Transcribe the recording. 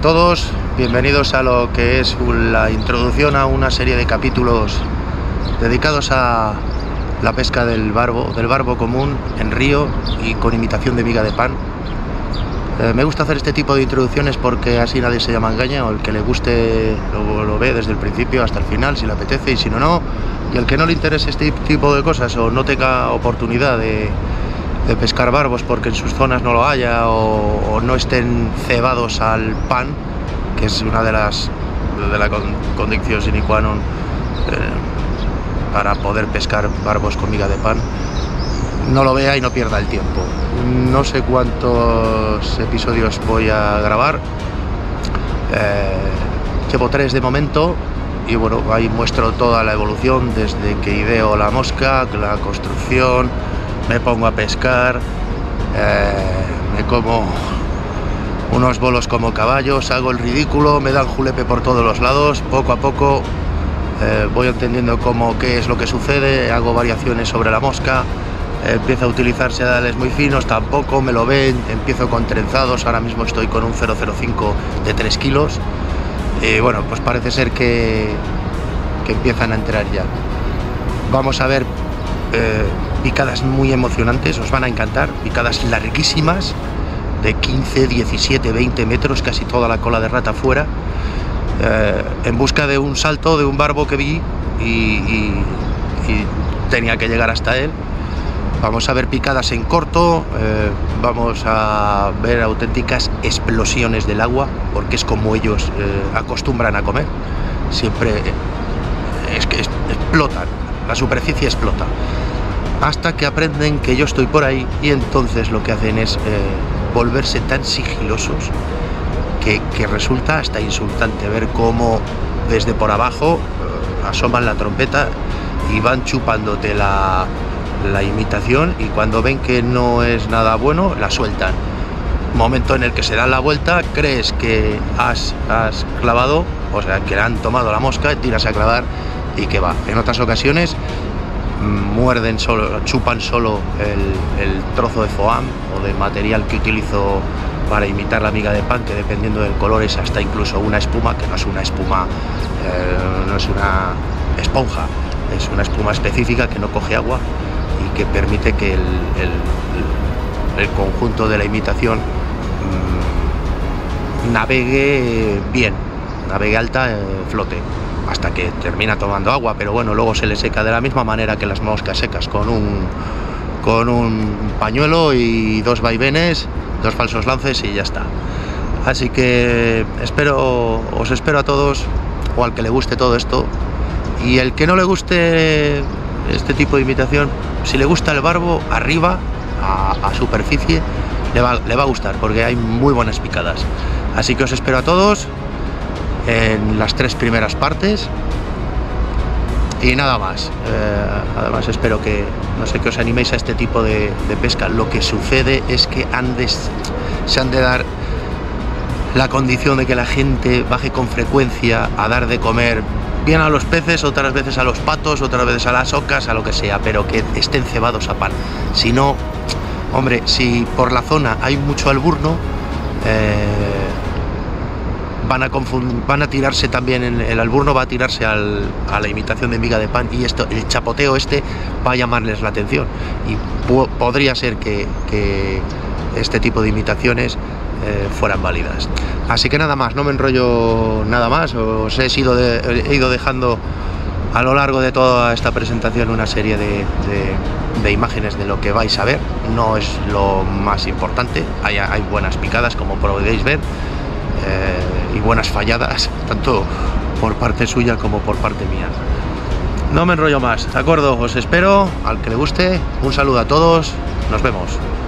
todos, bienvenidos a lo que es la introducción a una serie de capítulos dedicados a la pesca del barbo común en río y con imitación de miga de pan. Me gusta hacer este tipo de introducciones porque así nadie se llama engaña, o el que le guste lo ve desde el principio hasta el final, si le apetece, y si no, no. Y el que no le interese este tipo de cosas o no tenga oportunidad de pescar barbos porque en sus zonas no lo haya o no estén cebados al pan, que es una de las condiciones sine qua non para poder pescar barbos con miga de pan, no lo vea y no pierda el tiempo. No sé cuántos episodios voy a grabar, llevo 3 de momento, y bueno, ahí muestro toda la evolución desde que ideo la mosca, la construcción, me pongo a pescar, me como unos bolos como caballos, hago el ridículo, me dan julepe por todos los lados. Poco a poco voy entendiendo qué es lo que sucede, hago variaciones sobre la mosca, empiezo a utilizar sedales muy finos, tampoco me lo ven, empiezo con trenzados, ahora mismo estoy con un 0,05 de 3 kilos, y bueno, pues parece ser que empiezan a entrar ya. Vamos a ver picadas muy emocionantes, os van a encantar, picadas larguísimas de 15, 17, 20 metros, casi toda la cola de rata fuera, en busca de un salto de un barbo que vi y tenía que llegar hasta él. Vamos a ver picadas en corto, vamos a ver auténticas explosiones del agua, porque es como ellos acostumbran a comer, siempre es que explotan, la superficie explota, hasta que aprenden que yo estoy por ahí, y entonces lo que hacen es volverse tan sigilosos que resulta hasta insultante ver cómo desde por abajo asoman la trompeta y van chupándote la imitación, y cuando ven que no es nada bueno la sueltan. Momento en el que se dan la vuelta, crees que has clavado, o sea que han tomado la mosca, tiras a clavar y que va. En otras ocasiones muerden solo, chupan solo el trozo de foam o de material que utilizo para imitar la miga de pan, que dependiendo del color es hasta incluso una espuma, que no es una espuma, no es una esponja, es una espuma específica que no coge agua y que permite que el conjunto de la imitación navegue bien, navegue alta, flote, hasta que termina tomando agua, pero bueno, luego se le seca de la misma manera que las moscas secas, con un pañuelo y 2 vaivenes, 2 falsos lances y ya está. Así que os espero a todos, o al que le guste todo esto, y el que no le guste este tipo de imitación, si le gusta el barbo arriba, a superficie, le va a gustar, porque hay muy buenas picadas. Así que os espero a todos en las 3 primeras partes y nada más. Además espero que os animéis a este tipo de pesca. Lo que sucede es que se han de dar la condición de que la gente baje con frecuencia a dar de comer bien a los peces, otras veces a los patos, otras veces a las ocas, a lo que sea, pero que estén cebados a pan. Si no, hombre, si por la zona hay mucho alburno, van a tirarse también, el alburno va a tirarse a la imitación de miga de pan, y el chapoteo va a llamarles la atención, y podría ser que este tipo de imitaciones fueran válidas. Así que nada más, no me enrollo nada más, os he ido dejando a lo largo de toda esta presentación una serie de imágenes de lo que vais a ver. No es lo más importante, hay buenas picadas, como podéis ver, y buenas falladas, tanto por parte suya como por parte mía. No me enrollo más, ¿de acuerdo? Os espero, al que le guste, un saludo a todos, nos vemos.